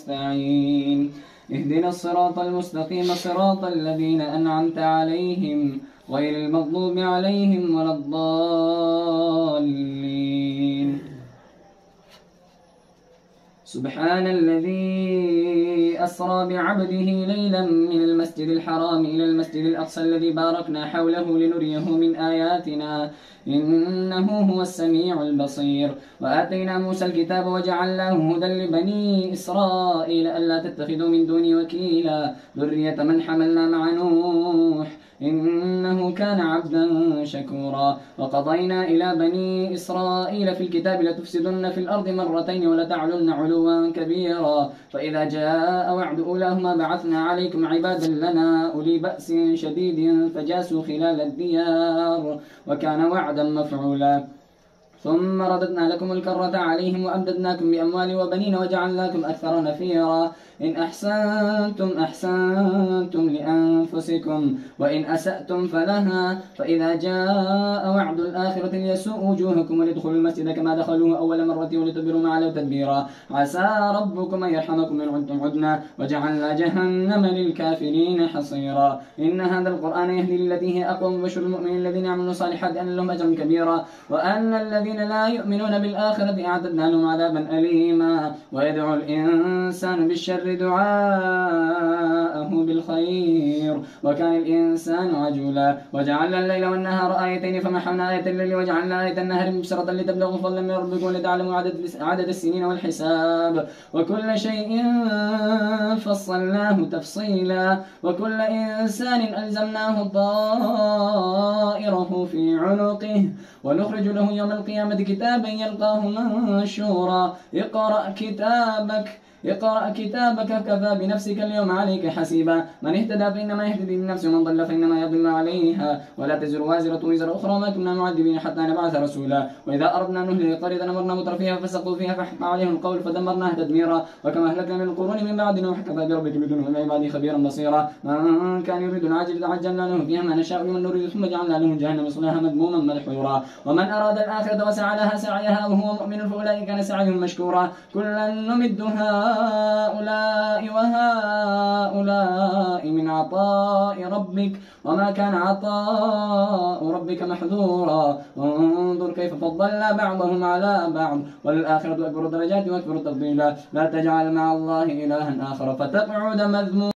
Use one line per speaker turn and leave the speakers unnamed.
نستعين اهدنا الصراط المستقيم صراط الذين أنعمت عليهم غير المغضوب عليهم ولا الضالين. سبحان الذي أسرى بعبده ليلا من المسجد الحرام إلى المسجد الأقصى الذي باركنا حوله لنريه من آياتنا إنه هو السميع البصير. وآتينا موسى الكتاب وجعلناه هدى لبني إسرائيل ألا تتخذوا من دوني وكيلا ذرية من حملنا مع نوح إنه كان عبدا شكورا. وقضينا إلى بني إسرائيل في الكتاب لتفسدن في الأرض مرتين ولتعلن علوا كبيرا فإذا جاء وعد أولاهما بعثنا عليكم عبادا لنا أولي بأس شديد فجاسوا خلال الديار وكان وعدا مفعولا. ثم رددنا لكم الكرة عليهم وأمددناكم بأموال وبنين وجعلناكم أكثر نفيرا. إن أحسنتم أحسنتم لأنفسكم وإن أسأتم فلها فإذا جاء وعد الآخرة ليسوء وجوهكم وليدخلوا المسجد كما دخلوه أول مرة ولتدبروا ما علوا تدبيرا. عسى ربكم أن يرحمكم إن عدتم عدنا وجعلنا جهنم للكافرين حصيرا. إن هذا القرآن يهدي للتي هي أقوم وبشر المؤمنين الذين يعملون الصالحات أن لهم أجرا كبيرا وأن الذين لا يؤمنون بالآخرة أعتدنا لهم عذابا أليما. ويدعو الإنسان بالشر دعاءه بالخير وكان الإنسان عجولا. وجعلنا الليل والنهار آيتين فمحونا آية الليل وجعلنا آية النهار مبصرة لتبلغوا فضلا من ربكم ولتعلموا عدد السنين والحساب وكل شيء فصلناه تفصيلا. وكل إنسان ألزمناه طائره في عنقه ونخرج له يوم القيامة كتابا يلقاه منشورا. اقرأ كتابك كفى بنفسك اليوم عليك حسيبا. من اهتدى فإنما يهتدي لنفسه ومن ضل فإنما يضل عليها ولا تزر وازرة وزر أخرى وما كنا معذبين حتى نبعث رسولا. وإذا أردنا نهلك قرية أمرنا مترفيها فسقوا فيها فحق عليهم القول فدمرناها تدميرا. وكما أهلكنا من القرون من بعد نوح كفى بربك بدونه عبادي خبيرا بصيرا. من كان يريد العاجل عجلنا له فيها ما نشاء لمن نريد ثم جعلنا له جهنم يصلاها مذموما مدحورا. ومن أراد الآخرة وسعى لها سعيها وهو مؤمن فأولئك كان سعيهم مشكورا. كلا نمد هؤلاء وهؤلاء من عطاء ربك وما كان عطاء ربك محظورا. انظر كيف فضلنا بعضهم على بعض والآخرة أكبر درجات وأكبر تفضيلا. لا تجعل مع الله إلها آخر فتقعد مذموما.